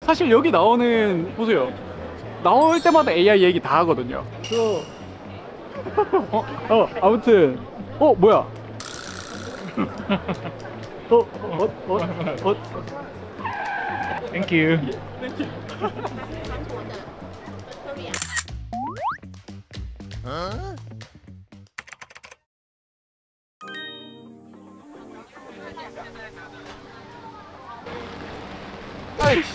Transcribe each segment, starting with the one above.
사실 여기 나오는 보세요. 나올 때마다 AI 얘기 다 하거든요. 아무튼 뭐야? Thank you. 아이씨.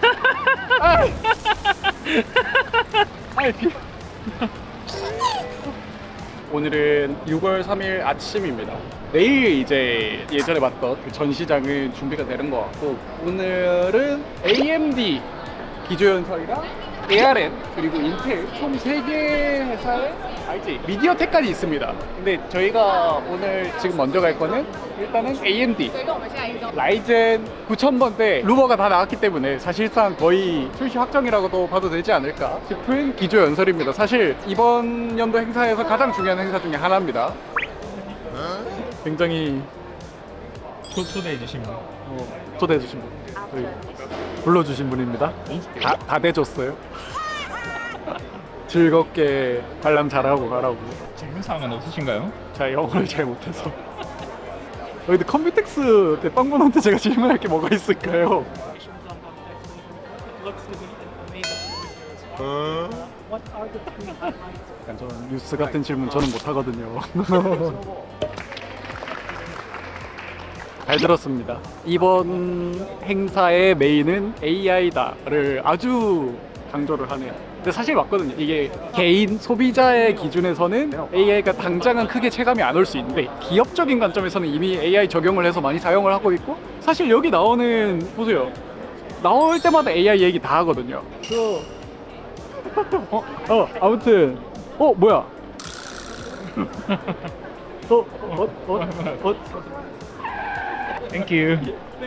오늘은 6월 3일 아침입니다. 내일 이제 예전에 봤던 그 전시장은 준비가 되는 것 같고, 오늘은 AMD 기조연설이랑 ARM 그리고 인텔 총 3개 회사의 알지? 미디어텍까지 있습니다. 근데 저희가 오늘 지금 먼저 갈 거는 일단은 AMD 라이젠 9000번대 루머가 다 나왔기 때문에 사실상 거의 출시 확정이라고도 봐도 되지 않을까 싶은 기조연설입니다. 사실 이번 연도 행사에서 가장 중요한 행사 중에 하나입니다. 굉장히 초대해 주신 분. 초대해 주신 분, 저희 불러주신 분입니다. 다 대줬어요. 즐겁게 관람 잘하고 가라고. 질문사항은 없으신가요? 제가 영어를 잘 못해서. 근데 컴퓨텍스 대빵분한테 제가 질문할 게 뭐가 있을까요? 약간 저는 뉴스 같은 질문 저는 못하거든요. 잘 들었습니다. 이번 행사의 메인은 AI다를 아주 강조를 하네요. 근데 사실 맞거든요. 이게 개인 소비자의 기준에서는 AI가 당장은 크게 체감이 안 올 수 있는데, 기업적인 관점에서는 이미 AI 적용을 해서 많이 사용을 하고 있고, 사실 여기 나오는 보세요. 나올 때마다 AI 얘기 다 하거든요. 아무튼 뭐야? Thank you.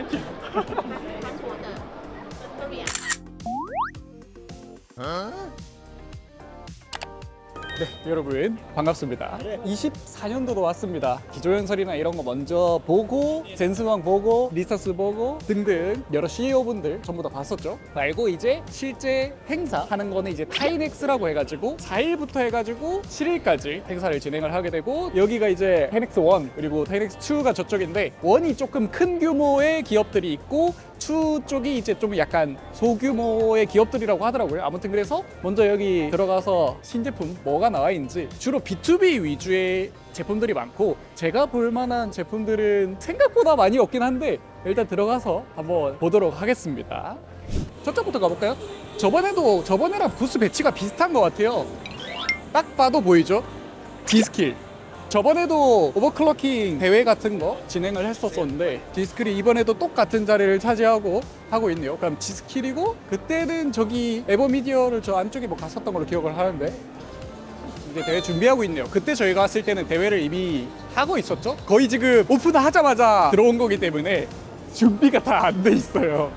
네, 여러분 반갑습니다. 24년도도 왔습니다. 기조연설이나 이런 거 먼저 보고, 젠스왕 보고, 리사스 보고 등등 여러 CEO분들 전부 다 봤었죠. 말고 이제 실제 행사 하는 거는 이제 타이넥스라고 해가지고 4일부터 해가지고 7일까지 행사를 진행을 하게 되고, 여기가 이제 타이넥스 1 그리고 타이넥스 2가 저쪽인데, 1이 조금 큰 규모의 기업들이 있고 2 쪽이 이제 좀 약간 소규모의 기업들이라고 하더라고요. 아무튼 그래서 먼저 여기 들어가서 신제품 뭐가 나와 있는지, 주로 B2B 위주의 제품들이 많고 제가 볼 만한 제품들은 생각보다 많이 없긴 한데, 일단 들어가서 한번 보도록 하겠습니다. 저쪽부터 가볼까요? 저번에랑 부스 배치가 비슷한 것 같아요. 딱 봐도 보이죠? G스킬. 저번에도 오버클럭킹 대회 같은 거 진행을 했었었는데, G스킬이 이번에도 똑같은 자리를 차지하고 하고 있네요. 그럼 G스킬이고, 그때는 저기 에버미디어를 저 안쪽에 뭐 갔었던 걸로 기억을 하는데, 이제 대회 준비하고 있네요. 그때 저희가 왔을 때는 대회를 이미 하고 있었죠. 거의 지금 오픈하자마자 들어온 거기 때문에 준비가 다 안 돼 있어요.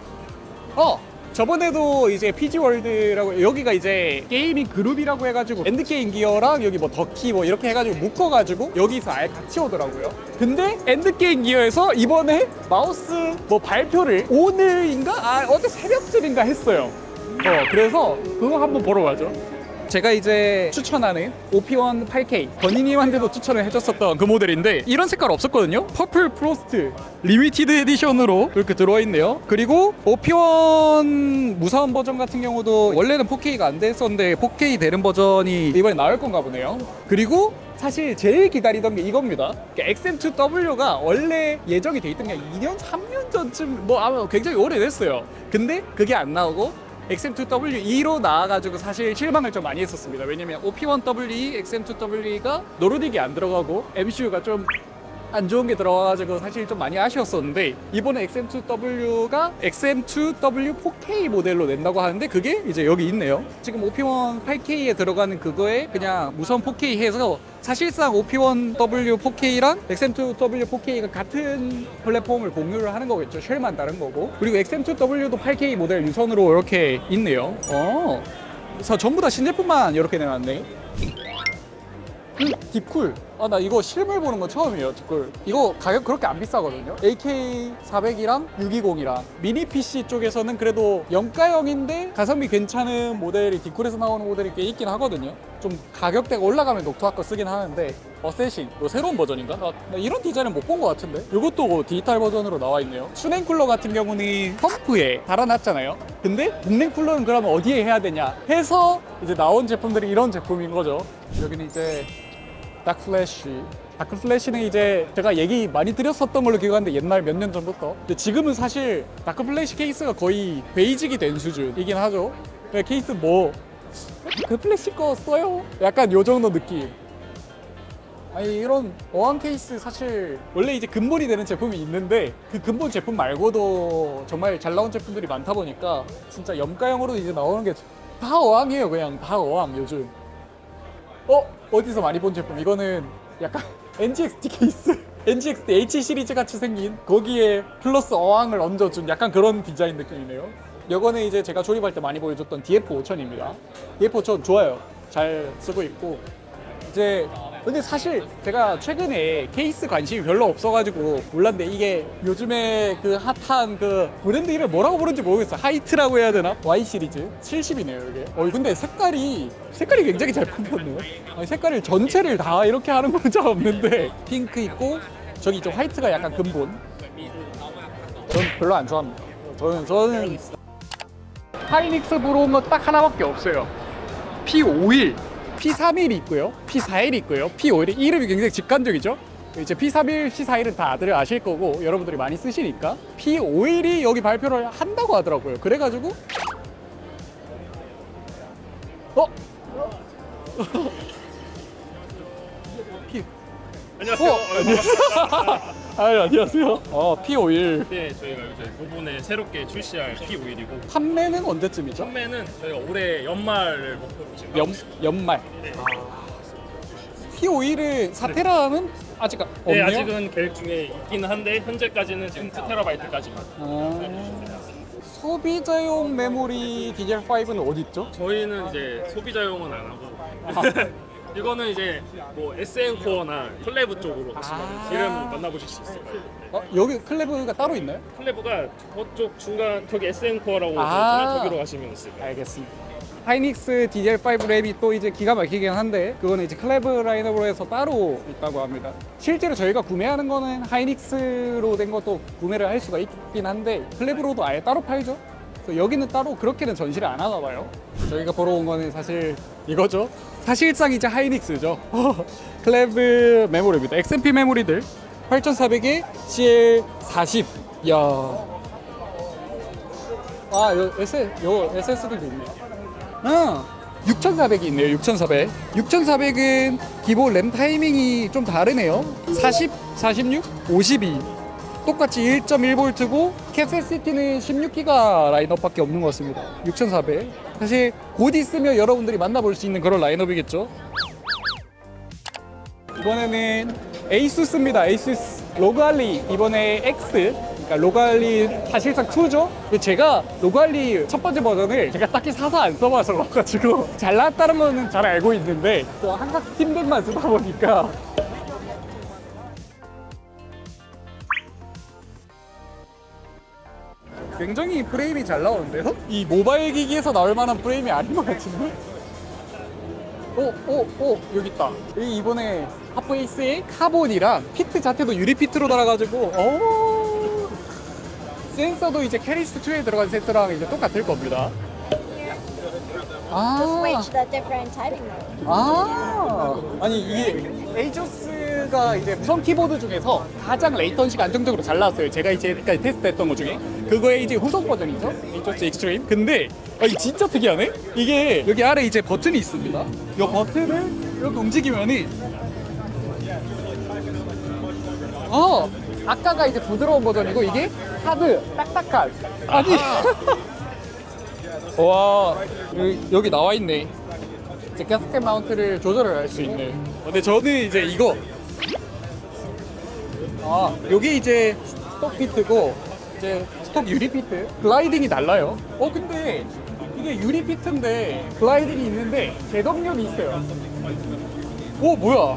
저번에도 이제 PG월드라고, 여기가 이제 게이밍 그룹이라고 해가지고 엔드게임 기어랑 여기 뭐 덕키 뭐 이렇게 해가지고 묶어가지고 여기서 아예 같이 오더라고요. 근데 엔드게임 기어에서 이번에 마우스 뭐 발표를 오늘인가? 어제 새벽쯤인가 했어요. 그래서 그거 한번 보러 가죠. 제가 이제 추천하는 OP1 8K, 건희님한테도 추천을 해줬었던 그 모델인데, 이런 색깔 없었거든요. 퍼플 프로스트 리미티드 에디션으로 이렇게 들어와 있네요. 그리고 OP1 무사원 버전 같은 경우도 원래는 4K가 안 됐었는데 4K 되는 버전이 이번에 나올 건가 보네요. 그리고 사실 제일 기다리던 게 이겁니다. XM2W가 원래 예정이 돼 있던 게 2년, 3년 전쯤 뭐 아마 굉장히 오래됐어요. 근데 그게 안 나오고 XM2W2로 나와가지고 사실 실망을 좀 많이 했었습니다. 왜냐면 OP1W2, XM2W2가 노르딕이 안 들어가고 MCU가 좀 안 좋은 게 들어가가지고 사실 좀 많이 아쉬웠었는데, 이번에 XM2W가 XM2W 4K 모델로 낸다고 하는데 그게 이제 여기 있네요. 지금 OP1 8K에 들어가는 그거에 그냥 무선 4K 해서 사실상 OP1W 4K랑 XM2W 4K가 같은 플랫폼을 공유를 하는 거겠죠. 쉘만 다른 거고. 그리고 XM2W도 8K 모델 유선으로 이렇게 있네요. 그래서 전부 다 신제품만 이렇게 내놨네. 딥쿨. 아, 나 이거 실물 보는 건 처음이에요, 딥쿨. 이거 가격 그렇게 안 비싸거든요. AK400이랑 620이랑 미니 PC 쪽에서는 그래도 영가형인데 가성비 괜찮은 모델이 딥쿨에서 나오는 모델이 꽤 있긴 하거든요. 좀 가격대가 올라가면 녹투아 거 쓰긴 하는데 어쌔신, 이거 새로운 버전인가? 나 이런 디자인은 못 본 것 같은데? 이것도 디지털 버전으로 나와 있네요. 슈냉 쿨러 같은 경우는 펌프에 달아놨잖아요. 근데 동냉 쿨러는 그러면 어디에 해야 되냐 해서 이제 나온 제품들이 이런 제품인 거죠. 여기는 이제 다크플래시. 다크플래시는 이제 제가 얘기 많이 드렸었던 걸로 기억하는데 옛날 몇 년 전부터. 근데 지금은 사실 다크플래시 케이스가 거의 베이직이 된 수준이긴 하죠. 케이스 뭐 그 플래시 거 써요? 약간 요 정도 느낌. 아니 이런 어항 케이스 사실 원래 이제 근본이 되는 제품이 있는데 그 근본 제품 말고도 정말 잘 나온 제품들이 많다 보니까 진짜 염가형으로 이제 나오는 게 다 어항이에요. 그냥 다 어항 요즘. 어디서 많이 본 제품? 이거는 약간 NGXT 케이스? NGXT H 시리즈 같이 생긴 거기에 플러스 어항을 얹어준 약간 그런 디자인 느낌이네요. 이거는 이제 제가 조립할 때 많이 보여줬던 DF5000입니다. DF5000 좋아요. 잘 쓰고 있고. 이제 근데 사실 제가 최근에 케이스 관심이 별로 없어가지고 몰랐는데 이게 요즘에 그 핫한 그 브랜드 이름 뭐라고 부르는지 모르겠어. 하이트라고 해야 되나? Y 시리즈 70이네요 이게. 근데 색깔이 굉장히 잘 뽑혔네요. 아니, 색깔을 전체를 다 이렇게 하는 건 잘 없는데 핑크 있고 저기 좀 화이트가 약간 근본. 저는 별로 안 좋아합니다. 저는 하이닉스 부러운 거 딱 하나밖에 없어요. P51, P31이 있고요, P41이 있고요, P51이 이름이 굉장히 직관적이죠. 이제 P31, P41은 다들 아실 거고 여러분들이 많이 쓰시니까 P51이 여기 발표를 한다고 하더라고요. 그래가지고 안녕하세요. 안녕하세요. P51 네, 저희가 요새 부분에 새롭게 출시할 P51이고 판매는 언제쯤이죠? 판매는 저희가 올해 연말을 목표로 지금 연말. P51은 4테라는 아직 없네요? 네, 아직은 계획 중에 있기는 한데 현재까지는 지금 2TB까지만 소비자용 메모리 DDR5는 어디 있죠? 저희는 이제 소비자용은 안 하고 이거는 이제 뭐 SN 코어나 클레브 쪽으로 하시면 이름 만나보실 수 있을 거예요. 여기 클레브가 따로 있나요? 클레브가 저쪽 중간 저기 SN 코어라고 저기로 가시면 있을 거예요. 알겠습니다. 하이닉스 DDR5 램이 또 이제 기가 막히긴 한데 그거는 이제 클레브 라인업으로 해서 따로 있다고 합니다. 실제로 저희가 구매하는 거는 하이닉스로 된 것도 구매를 할 수가 있긴 한데 클레브로도 아예 따로 팔죠. 그래서 여기는 따로 그렇게는 전시를 안 하나 봐요. 저희가 보러 온 거는 사실 이거죠. 사실상 이제 하이닉스죠. 클레브 메모리입니다. XMP 메모리들 8400에 CL40. 이야. 요 SSD도 있네요. 6400이 있네요. 6400. 6400은 기본 램 타이밍이 좀 다르네요. 40, 46, 52. 똑같이 1.1V고 캐패시티는 16기가 라인업밖에 없는 것 같습니다. 6400. 사실 곧 있으면 여러분들이 만나볼 수 있는 그런 라인업이겠죠. 이번에는 에이수스입니다. 에이수스 로그알리 이번에 X, 그러니까 로그알리 사실상 2죠. 제가 로그알리 첫 번째 버전을 제가 딱히 사서 안 써봐서 그래가지고 잘 나왔다는 거는 잘 알고 있는데 또 항상 스팀덱만 쓰다 보니까 굉장히 프레임이 잘 나오는데요? 이 모바일 기기에서 나올 만한 프레임이 아닌 것 같은데? 여기 있다. 여기 이번에 하프에이스의 카본이랑 피트 자체도 유리피트로 달아가지고 센서도 이제 캐리스2에 들어간 센서랑 이제 똑같을 겁니다. Just switch the different typing mode. 아니 이게 에이조스가 이제 무선 키보드 중에서 가장 레이턴시가 안정적으로 잘 나왔어요. 제가 이제까지 테스트했던 것 중에 그거의 이제 후속 버전이죠. 에이조스 익스트림. 근데 이게 진짜 특이하네. 이게 여기 아래 이제 버튼이 있습니다. 이 버튼을 이렇게 움직이면은 아까가 이제 부드러운 버전이고 이게 하드 딱딱한. 아니. 와 여기 나와 있네. 이제 가스켓 마운트를 조절을 할 수 있네. 근데 저는 이제 이거 여기 이제 스톡 피트고 이제 스톡 유리 피트 글라이딩이 달라요. 근데 이게 유리 피트인데 글라이딩이 있는데 제동력이 있어요. 오 뭐야?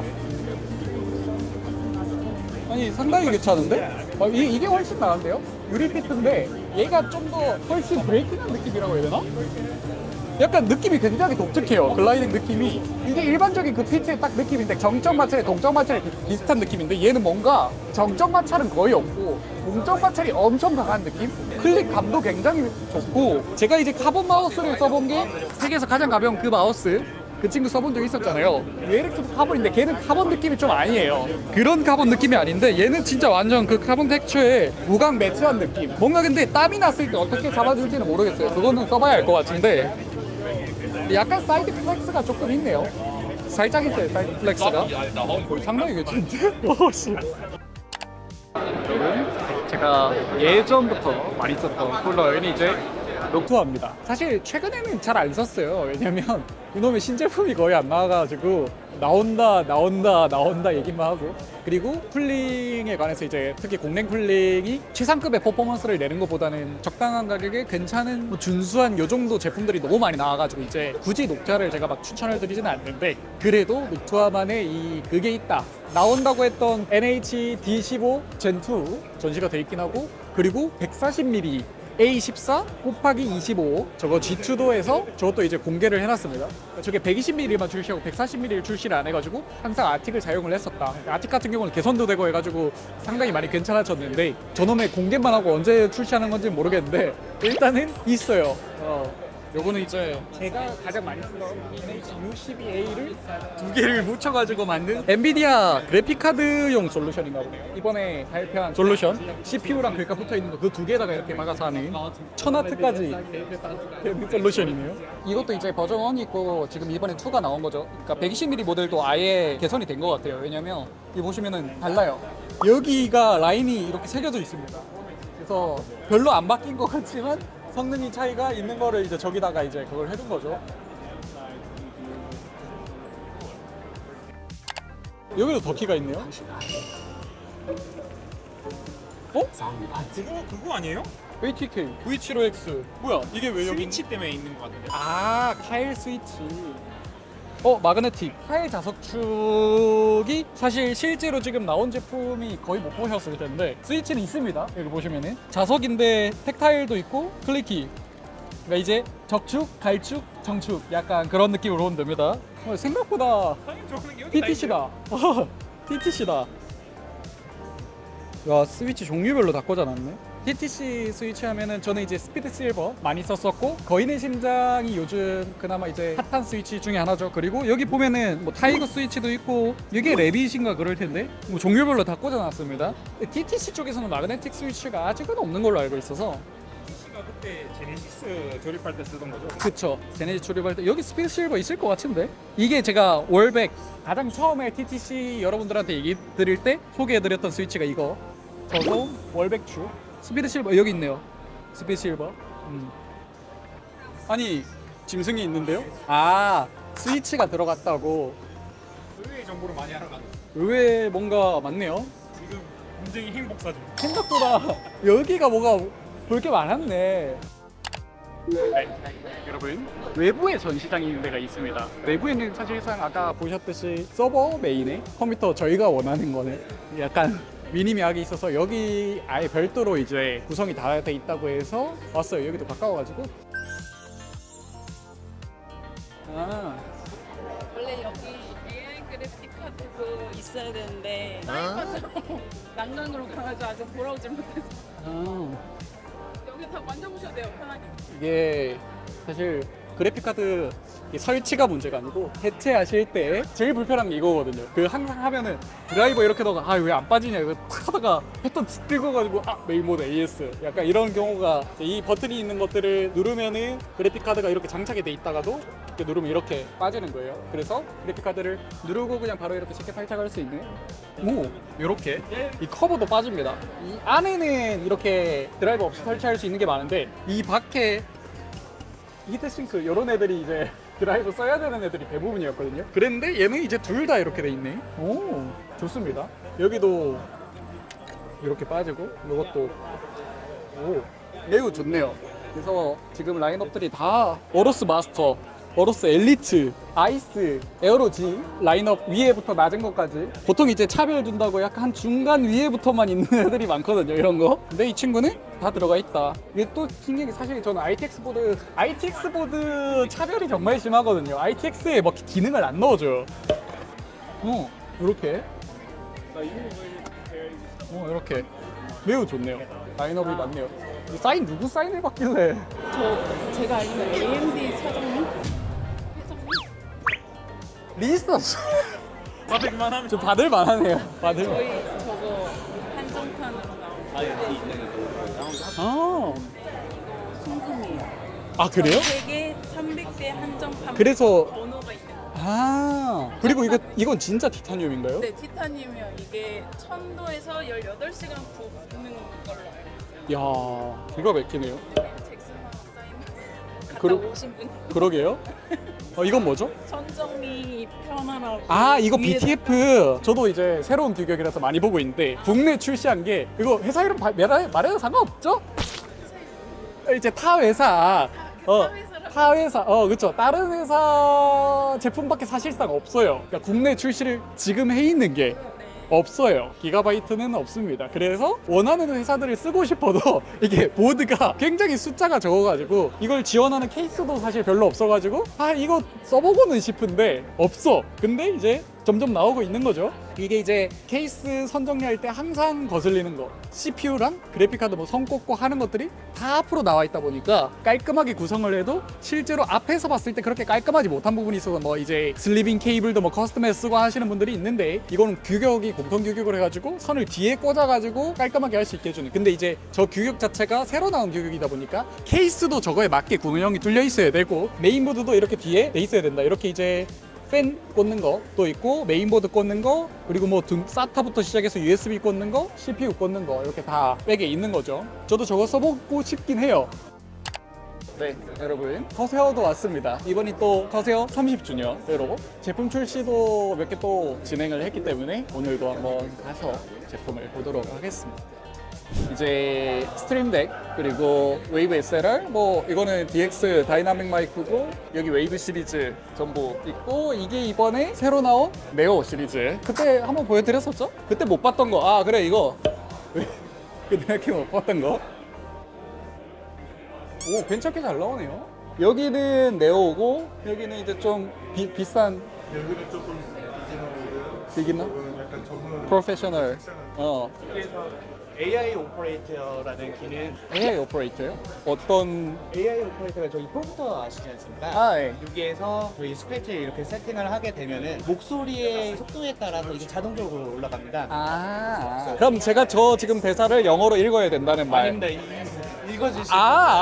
아니 상당히 괜찮은데? 이게 훨씬 나은데요? 유리 피트인데 얘가 좀 더 훨씬 브레이킹한 느낌이라고 해야 되나? 약간 느낌이 굉장히 독특해요. 글라이딩 느낌이. 이게 일반적인 그 피트의 딱 느낌인데 정적 마찰이 동적 마찰이 비슷한 느낌인데 얘는 뭔가 정적 마찰은 거의 없고 동적 마찰이 엄청 강한 느낌? 클릭감도 굉장히 좋고 제가 이제 카본 마우스를 써본 게 세계에서 가장 가벼운 그 마우스 그 친구 써본 적 있었잖아요. 얘는 카본인데 걔는 카본 느낌이 좀 아니에요. 그런 카본 느낌이 아닌데 얘는 진짜 완전 그 카본 텍스처에 무광 매트한 느낌. 뭔가 근데 땀이 났을 때 어떻게 잡아줄지는 모르겠어요. 그거는 써봐야 알 것 같은데 약간 사이드 플렉스가 조금 있네요. 살짝 있어요, 사이드 플렉스가. 상당히 괜찮은데? 여러분, 제가 예전부터 많이 썼던 쿨러는 이제 녹투아입니다. 사실 최근에는 잘 안 썼어요. 왜냐면 이놈의 신제품이 거의 안 나와가지고 나온다 얘기만 하고, 그리고 쿨링에 관해서 이제 특히 공랭 쿨링이 최상급의 퍼포먼스를 내는 것보다는 적당한 가격에 괜찮은 뭐 준수한 요 정도 제품들이 너무 많이 나와가지고 이제 굳이 녹투아를 제가 막 추천을 드리지는 않는데, 그래도 녹투아만의 이 그게 있다. 나온다고 했던 NH D15 Gen2 전시가 돼 있긴 하고, 그리고 140mm A14 곱하기 25 저거 G2도에서 저것도 이제 공개를 해놨습니다. 저게 120mm만 출시하고 140mm를 출시를 안 해가지고 항상 아틱을 사용을 했었다. 아틱 같은 경우는 개선도 되고 해가지고 상당히 많이 괜찮아졌는데 저놈의 공개만 하고 언제 출시하는 건지 모르겠는데 일단은 있어요. 요거는 이제 제가 가장 많이 쓰던 NH-U12A를 두 개를 묻혀가지고 만든 엔비디아 그래픽카드용 솔루션인가 보네요. 이번에 발표한 솔루션 CPU랑 그래픽 붙어있는 거 그 두 개에다가 이렇게 막아서 하는 1000W까지 되는 솔루션이네요. 이것도 이제 버전 1이 있고 지금 이번에 2가 나온 거죠. 그러니까 120mm 모델도 아예 개선이 된 것 같아요. 왜냐면 이 보시면은 달라요. 여기가 라인이 이렇게 새겨져 있습니다. 그래서 별로 안 바뀐 것 같지만 성능이 차이가 있는 거를 이제 저기다가 이제 그걸 해둔 거죠. 여기도 더 키가 있네요. 어? 그거 아니에요? ATK V75X 뭐야? 이게 왜 여기? 스위치 때문에 있는 것 같은데. 아, 카일 스위치. 마그네틱 카일 자석축이 사실 실제로 지금 나온 제품이 거의 못 보셨을 텐데 스위치는 있습니다. 여기 보시면은 자석인데 텍타일도 있고 클리키. 그러니까 이제 적축, 갈축, 정축 약간 그런 느낌으로 보면 됩니다. 생각보다 TTC다. TTC다. 야, 스위치 종류별로 다 꽂아놨네. TTC 스위치 하면은 저는 이제 스피드 실버 많이 썼었고, 거인의 심장이 요즘 그나마 이제 핫한 스위치 중에 하나죠. 그리고 여기 보면은 뭐 타이거 스위치도 있고, 이게 레빗인가 그럴 텐데 뭐 종류별로 다 꽂아놨습니다. TTC 쪽에서는 마그네틱 스위치가 아직은 없는 걸로 알고 있어서. TTC가 그때 제네시스 조립할 때 쓰던 거죠? 그쵸, 제네시스 조립할 때 여기 스피드 실버 있을 것 같은데. 이게 제가 월백 가장 처음에 TTC 여러분들한테 얘기 드릴 때 소개해드렸던 스위치가 이거. 저도 월백추 스피드 실버 여기 있네요. 스피드 실버. 아니 짐승이 있는데요? 아, 스위치가 들어갔다고. 의외의 정보를 많이 알아가는. 의외 뭔가 많네요. 지금 굉장히 행복사 중. 생각보다 여기가 뭐가 볼 게 많았네. 네, 여러분 외부에 전시장이 있는 데가 있습니다. 외부에는 사실상 아까 보셨듯이 서버 메인에 컴퓨터 저희가 원하는 거는 약간 미니미하게 있어서 여기 아예 별도로 이제 구성이 다 돼 있다고 해서 왔어요. 여기도 가까워가지고. 아, 원래 여기 AI 그래픽 카드도 있어야 되는데 사이버로 난간으로 가가지고 아직 돌아오질 못해서 여기 다 만져보셔도 돼요, 편하게. 이게 사실 그래픽카드 설치가 문제가 아니고 해체하실 때 제일 불편한 게 이거거든요. 그 항상 하면은 드라이버 이렇게 넣어가 왜 안 빠지냐 이거 탁 하다가 패턴 툭 긁어가지고 메인 모드 AS 약간 이런 경우가, 이 버튼이 있는 것들을 누르면은 그래픽카드가 이렇게 장착이 돼 있다가도 이렇게 누르면 이렇게 빠지는 거예요. 그래서 그래픽카드를 누르고 그냥 바로 이렇게 쉽게 탈착할 수 있는, 이렇게 이 커버도 빠집니다. 이 안에는 이렇게 드라이버 없이 설치할 수 있는 게 많은데 이 밖에 히트싱크 이런 애들이 이제 드라이버 써야 되는 애들이 대부분이었거든요. 그랬는데 얘는 이제 둘 다 이렇게 돼 있네. 오, 좋습니다. 여기도 이렇게 빠지고 이것도 매우 좋네요. 그래서 지금 라인업들이 다 워러스 마스터 어로스 엘리트, 아이스, 에어로지 라인업 위에부터 낮은 것까지 보통 이제 차별 준다고 약간 한 중간 위에부터만 있는 애들이 많거든요. 이런 거. 근데 이 친구는 다 들어가 있다. 이게 또 신기한 게 사실 저는 ITX 보드 차별이 정말 심하거든요. ITX에 막 기능을 안 넣어줘요. 이렇게. 이렇게 매우 좋네요. 라인업이 많네요. 이 사인 누구 사인을 받길래? 제가 알기로 AMD 사장님? 리스트 받을만 하면 좀 받을 만하네요. 받을 만. 저희 저거 한정판으로 나온 순금이에요. 아 그래요? 세계 300대 한정판 그래서 번호가 있는 거. 그리고 이건 진짜 티타늄인가요? 네, 티타늄이요. 이게 1000도에서 18시간 굽는 걸로 알고 있어요. 야 기가 막히네요. 잭슨하고 사인 갔다 그러- 오신 분. 그러게요. 이건 뭐죠? 선정리 편하라고. 이거 위에다- BTF. 저도 이제 새로운 규격이라서 많이 보고 있는데 국내 출시한 게 이거 회사 이름 말해도 상관없죠? 이제 타 회사. 타 회사. 그렇죠. 다른 회사 제품밖에 사실상 없어요. 그러니까 국내 출시를 지금 해 있는 게 없어요. 기가바이트는 없습니다. 그래서 원하는 회사들을 쓰고 싶어도 이게 보드가 굉장히 숫자가 적어가지고 이걸 지원하는 케이스도 사실 별로 없어가지고 이거 써보고는 싶은데 없어. 근데 이제 점점 나오고 있는 거죠. 이게 이제 케이스 선정리할 때 항상 거슬리는 거, CPU랑 그래픽카드 뭐 선 꽂고 하는 것들이 다 앞으로 나와 있다 보니까 깔끔하게 구성을 해도 실제로 앞에서 봤을 때 그렇게 깔끔하지 못한 부분이 있어서 뭐 이제 슬리빙 케이블도 뭐 커스텀에 쓰고 하시는 분들이 있는데, 이거는 규격이 공통 규격을 해가지고 선을 뒤에 꽂아가지고 깔끔하게 할 수 있게 해주는. 근데 이제 저 규격 자체가 새로 나온 규격이다 보니까 케이스도 저거에 맞게 구성이 뚫려 있어야 되고 메인보드도 이렇게 뒤에 돼 있어야 된다. 이렇게 이제 팬 꽂는 거도 있고 메인보드 꽂는 거, 그리고 뭐 SATA부터 시작해서 USB 꽂는 거, CPU 꽂는 거 이렇게 다 백에 있는 거죠. 저도 저거 써보고 싶긴 해요. 네, 여러분 커세어도 왔습니다. 이번이 또 커세어 30주년으로 제품 출시도 몇 개 또 진행을 했기 때문에 오늘도 한번 가서 제품을 보도록 하겠습니다. 이제 스트림덱 그리고 웨이브 SLR, 뭐 이거는 DX 다이나믹 마이크고 여기 웨이브 시리즈 전부 있고, 이게 이번에 새로 나온 네오 시리즈. 그때 한번 보여드렸었죠? 그때 못 봤던 거. 그래 이거 그때 이렇게 못 봤던 거. 오, 괜찮게 잘 나오네요. 여기는 네오고 여기는 이제 좀 비싼. 여기는 조금 비기너? 약간 전문 프로페셔널. 그래서 AI 오퍼레이터라는 기능. AI 오퍼레이터요? 어떤? AI 오퍼레이터가 저희 프롬프터 아시지 않습니까? 네. 여기에서 저희 스크래치를 이렇게 세팅을 하게 되면은 목소리의 속도에 따라서 이게 자동적으로 올라갑니다. 그럼 제가 저 지금 대사를 영어로 읽어야 된다는 말. 아닙니다. 읽어주시면.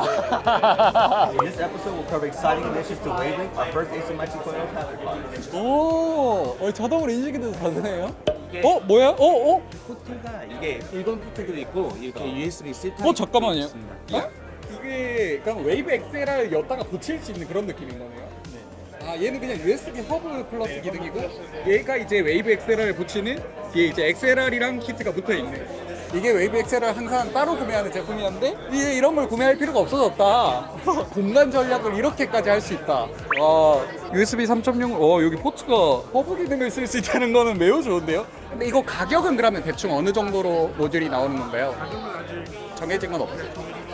This episode will cover exciting additions to Wavelength, our first asymmetric coil pattern. 오, 자동으로 인식이 돼서 다르네요. 이게 뭐야? 포트가 이게 일본 포트도 있고 이렇게 USB-C 잠깐만요. 있습니다. 이게 그럼 웨이브 XLR 였다가 붙일 수 있는 그런 느낌인 거네요. 얘는 그냥 USB 허브 플러스 기능이고, 얘가 이제 웨이브 XLR을 붙이는 뒤에 이제 XLR이랑 키트가 붙어 있네. 이게 웨이브 XLR 항상 따로 구매하는 제품이었는데 이게 이런 걸 구매할 필요가 없어졌다. 공간 전략을 이렇게까지 할 수 있다. USB 3.0. 여기 포트가 허브 기능을 쓸 수 있다는 거는 매우 좋은데요. 근데 이거 가격은 그러면 대충 어느 정도로 모듈이 나오는 건가요? 가격은 아직 정해진 건 없어요.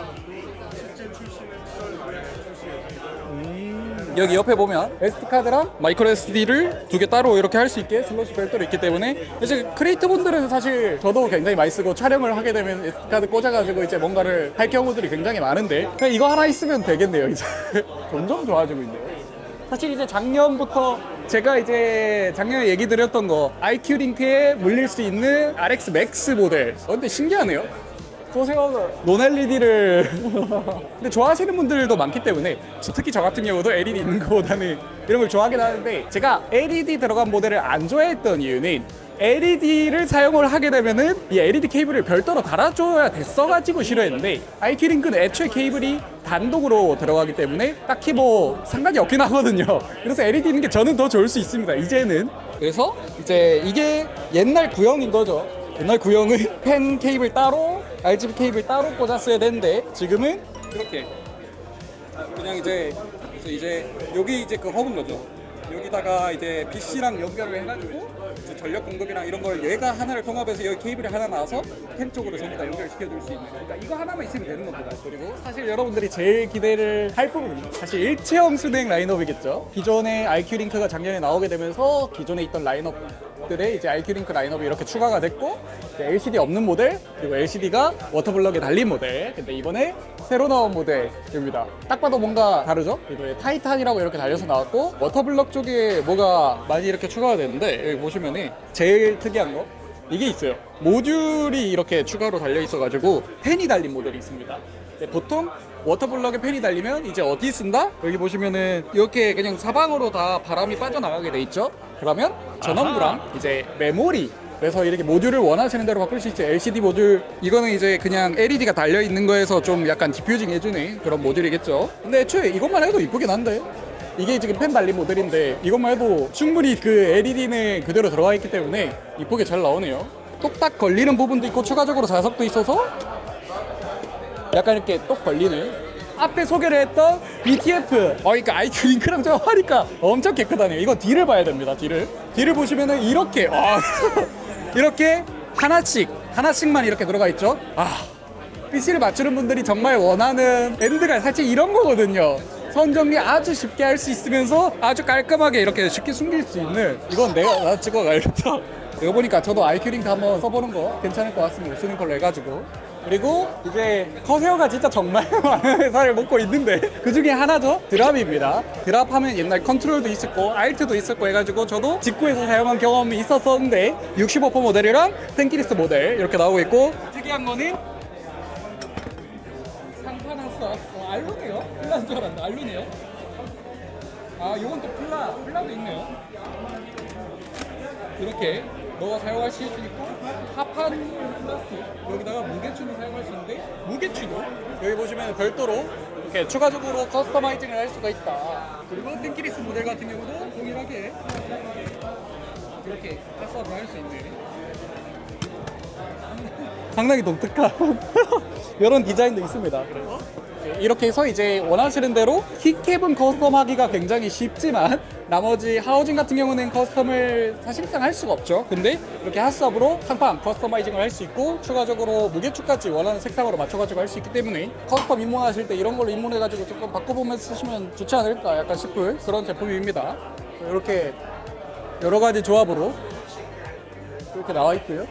실제 출시는 7월 말에 출시 예정이고요. 여기 옆에 보면 SD카드랑 마이크로 SD를 두 개 따로 이렇게 할 수 있게 슬롯이 별도로 있기 때문에, 이제 크리에이터 분들은 사실 저도 굉장히 많이 쓰고 촬영을 하게 되면 SD카드 꽂아가지고 이제 뭔가를 할 경우들이 굉장히 많은데 그냥 이거 하나 있으면 되겠네요. 이제 점점 좋아지고 있네요. 사실 이제 작년부터 제가 이제 작년에 얘기 드렸던 거 IQ 링크에 물릴 수 있는 RX 맥스 모델. 근데 신기하네요. 보세요. 논 LED를 근데 좋아하시는 분들도 많기 때문에, 특히 저 같은 경우도 LED 있는 것보다는 이런 걸 좋아하긴 하는데, 제가 LED 들어간 모델을 안 좋아했던 이유는 LED를 사용을 하게 되면은 이 LED 케이블을 별도로 달아줘야 됐어가지고 싫어했는데, IQ 링크는 애초에 케이블이 단독으로 들어가기 때문에 딱히 뭐 상관이 없긴 하거든요. 그래서 LED 있는 게 저는 더 좋을 수 있습니다, 이제는. 그래서 이제 이게 옛날 구형인 거죠. 옛날 구형은 펜 케이블 따로, RGB 케이블 따로 꽂았어야 되는데 지금은 이렇게 그냥 이제 여기 이제 그 허브인 거죠. 여기다가 이제 BC랑 연결을 해가지고 이제 전력 공급이랑 이런 걸 얘가 하나를 통합해서 여기 케이블이 하나 나와서 펜 쪽으로 전부 다 연결시켜줄 수 있는. 그러니까 이거 하나만 있으면 되는 겁니다. 그리고 사실 여러분들이 제일 기대를 할 부분이 사실 일체형 순행 라인업이겠죠. 기존의 IQ 링크가 작년에 나오게 되면서 기존에 있던 라인업들의 이제 IQ 링크 라인업이 이렇게 추가가 됐고 LCD 없는 모델 그리고 LCD가 워터블럭에 달린 모델. 근데 이번에 새로 나온 모델입니다. 딱 봐도 뭔가 다르죠? 이거에 타이탄이라고 이렇게 달려서 나왔고 워터블럭 쪽에 뭐가 많이 이렇게 추가가 됐는데 여기 보시면은 제일 특이한 거 이게 있어요. 모듈이 이렇게 추가로 달려 있어가지고 팬이 달린 모델이 있습니다. 보통 워터블럭에 팬이 달리면 이제 어디 쓴다? 여기 보시면은 이렇게 그냥 사방으로 다 바람이 빠져나가게 돼 있죠. 그러면 전원부랑 이제 메모리, 그래서 이렇게 모듈을 원하시는 대로 바꿀 수 있죠. LCD 모듈, 이거는 이제 그냥 LED가 달려 있는 거에서 좀 약간 디퓨징 해주는 그런 모듈이겠죠. 근데 애초에 이것만 해도 이쁘긴 한데, 이게 지금 펜 달린 모델인데 이것만 해도 충분히 그 LED는 그대로 들어가 있기 때문에 이쁘게 잘 나오네요. 똑딱 걸리는 부분도 있고 추가적으로 자석도 있어서 약간 이렇게 똑 걸리는. 앞에 소개를 했던 BTF, 그러니까 IQ 링크랑 좀 하니까 엄청 깨끗하네요. 이거 뒤를 봐야 됩니다. 뒤를 보시면은 이렇게 이렇게 하나씩만 이렇게 들어가 있죠. PC를 맞추는 분들이 정말 원하는 엔드가 사실 이런 거거든요. 선 정리 아주 쉽게 할 수 있으면서 아주 깔끔하게 이렇게 쉽게 숨길 수 있는. 이건 내가 찍어가야겠다. 이거 보니까 저도 IQ 링크 한번 써보는 거 괜찮을 것 같습니다. 쓰는 걸로 해가지고. 그리고 이제 커세어가 진짜 정말 많은 회사를 먹고 있는데 그 중에 하나죠. 드랍입니다. 드랍하면 옛날 컨트롤도 있었고 알트도 있었고 해가지고 저도 직구에서 사용한 경험이 있었었는데 65% 모델이랑 텐키리스 모델 이렇게 나오고 있고, 특이한 거는 상판 합사. 알루네요? 플라인 줄 알았는데 알루네요. 요건 또 플라도 있네요. 이렇게 너가 사용할 수 있으니까 합판 플라스틱, 여기다가 무게추도 사용할 수 있는데 무게추도 여기 보시면 별도로 이렇게 추가적으로 커스터마이징을 할 수가 있다. 그리고 텐키리스 모델 같은 경우도 동일하게 이렇게 합사도 할 수 있는 상당히 독특한 이런 디자인도 있습니다. 그래서 이렇게 해서 이제 원하시는 대로 킥캡은 커스텀하기가 굉장히 쉽지만 나머지 하우징 같은 경우는 커스텀을 사실상 할 수가 없죠. 근데 이렇게 핫삽으로 상판 커스터마이징을 할 수 있고 추가적으로 무게추까지 원하는 색상으로 맞춰가지고 할 수 있기 때문에 커스텀 입문하실 때 이런 걸로 입문해가지고 조금 바꿔보면서 쓰시면 좋지 않을까 약간 싶을 그런 제품입니다. 이렇게 여러 가지 조합으로 이렇게 나와 있고요.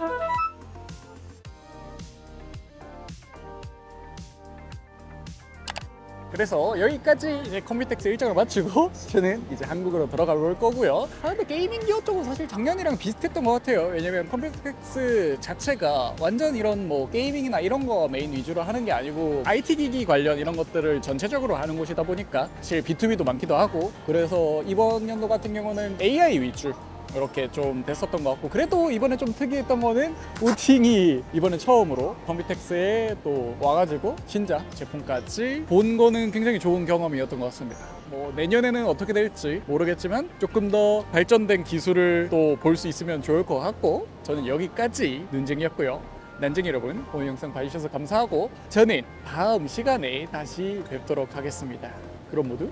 그래서 여기까지 이제 컴퓨텍스 일정을 마치고 저는 이제 한국으로 돌아가 볼 거고요. 근데 게이밍 기어 쪽은 사실 작년이랑 비슷했던 것 같아요. 왜냐면 컴퓨텍스 자체가 완전 이런 뭐 게이밍이나 이런 거 메인 위주로 하는 게 아니고 IT 기기 관련 이런 것들을 전체적으로 하는 곳이다 보니까 사실 B2B도 많기도 하고, 그래서 이번 연도 같은 경우는 AI 위주 이렇게 좀 됐었던 것 같고, 그래도 이번에 좀 특이했던 거는 우팅이 이번에 처음으로 컴퓨텍스에 또 와가지고 신작 제품까지 본 거는 굉장히 좋은 경험이었던 것 같습니다. 뭐 내년에는 어떻게 될지 모르겠지만 조금 더 발전된 기술을 또 볼 수 있으면 좋을 것 같고, 저는 여기까지 눈쟁이였고요. 난쟁이 여러분, 오늘 영상 봐주셔서 감사하고 저는 다음 시간에 다시 뵙도록 하겠습니다. 그럼 모두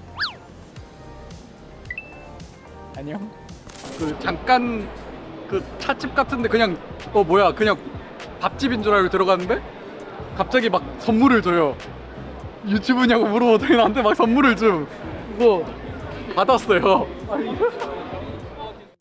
안녕. 잠깐 찻집 같은데 그냥 그냥 밥집인 줄 알고 들어갔는데 갑자기 막 선물을 줘요. 유튜브냐고 물어보더니 나한테 막 선물을 좀 받았어요.